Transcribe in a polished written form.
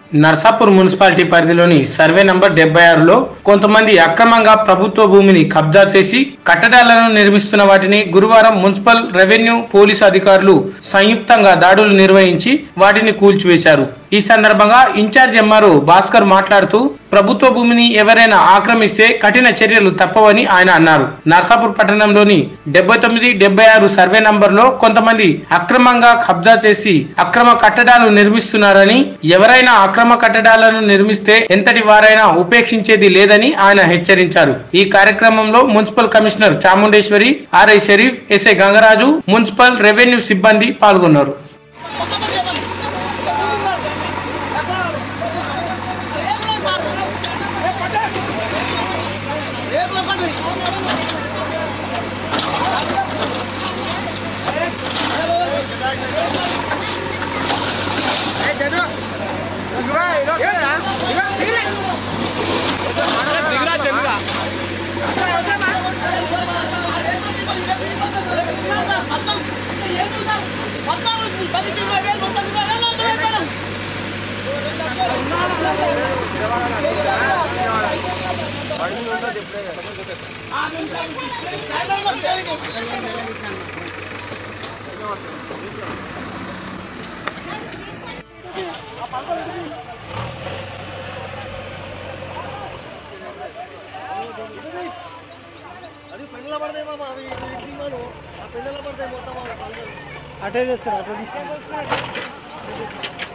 Narsapur municipality పరిధిలోని survey number 76లో కొంతమంది అక్రమంగా ప్రభుత్వ భూమిని కబ్జా చేసి కట్టడాలను నిర్మిస్తున్న వాటిని గురువారం మున్సిపల్ రెవెన్యూ పోలీసు అధికారులు సంయుక్తంగా దాడులు నిర్వహించి వాటిని కూల్చివేశారు। ఈ సందర్భంగా ఇన్ఛార్జ్ ఎంఆర్ఓ భాస్కర్ మాట్లాడుతూ ప్రభుత్వ భూమిని ఎవరైనా ఆక్రమిస్తే కఠిన చర్యలు తప్పవని ఆయన అన్నారు। నర్సాపూర్ పట్టణంలోని 79, 76 సర్వే నంబర్లో కొంతమంది అక్రమంగా కబ్జా చేసి అక్రమ కట్టడాలు నిర్మిస్తున్నారని, ఎవరైనా అక్రమ కట్టడాలను నిర్మిస్తే ఎంతటి వారైనా ఉపేక్షించేది లేదని ఆయన హెచ్చరించారు। ఈ కార్యక్రమంలో municipal commissioner Chamundeshwari, RI Sharif, SI Gangaraju, municipal revenue సిబ్బంది పాల్గొన్నారు। అది పెళ్ళ పడతాయి మామ, అవి ఆ పెళ్ళ పడతాయి మొత్తం అటే చేస్తారు, అట్లా తీస్తారు।